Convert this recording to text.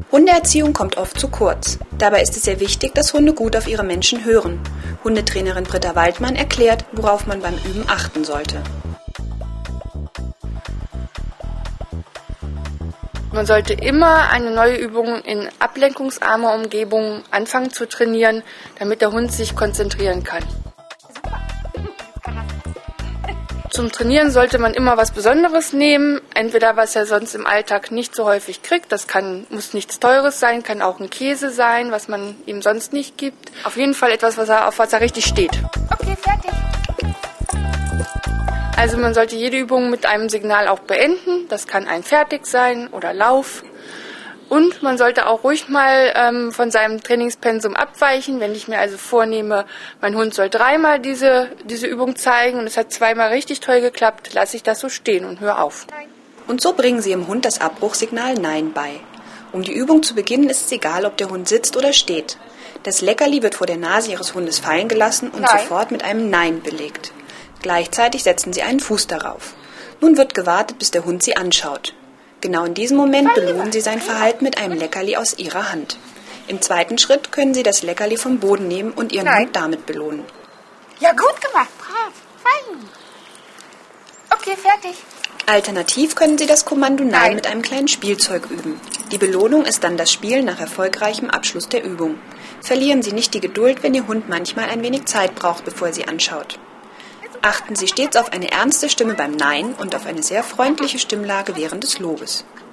Hundeerziehung kommt oft zu kurz. Dabei ist es sehr wichtig, dass Hunde gut auf ihre Menschen hören. Hundetrainerin Britta Waldmann erklärt, worauf man beim Üben achten sollte. Man sollte immer eine neue Übung in ablenkungsarmer Umgebung anfangen zu trainieren, damit der Hund sich konzentrieren kann. Zum Trainieren sollte man immer was Besonderes nehmen, entweder was er sonst im Alltag nicht so häufig kriegt. Das muss nichts Teures sein, kann auch ein Käse sein, was man ihm sonst nicht gibt. Auf jeden Fall etwas, auf was er richtig steht. Okay, fertig. Also man sollte jede Übung mit einem Signal auch beenden. Das kann ein Fertig sein oder Lauf. Und man sollte auch ruhig mal von seinem Trainingspensum abweichen. Wenn ich mir also vornehme, mein Hund soll 3-mal diese Übung zeigen und es hat 2-mal richtig toll geklappt, lasse ich das so stehen und höre auf. Und so bringen Sie Ihrem Hund das Abbruchsignal Nein bei. Um die Übung zu beginnen, ist es egal, ob der Hund sitzt oder steht. Das Leckerli wird vor der Nase Ihres Hundes fallen gelassen und sofort mit einem Nein belegt. Gleichzeitig setzen Sie einen Fuß darauf. Nun wird gewartet, bis der Hund Sie anschaut. Genau in diesem Moment belohnen Sie sein Verhalten mit einem Leckerli aus Ihrer Hand. Im zweiten Schritt können Sie das Leckerli vom Boden nehmen und Ihren Hund damit belohnen. Ja, gut gemacht. Brav. Fein. Okay, fertig. Alternativ können Sie das Kommando Nein mit einem kleinen Spielzeug üben. Die Belohnung ist dann das Spiel nach erfolgreichem Abschluss der Übung. Verlieren Sie nicht die Geduld, wenn Ihr Hund manchmal ein wenig Zeit braucht, bevor er Sie anschaut. Achten Sie stets auf eine ernste Stimme beim Nein und auf eine sehr freundliche Stimmlage während des Lobes.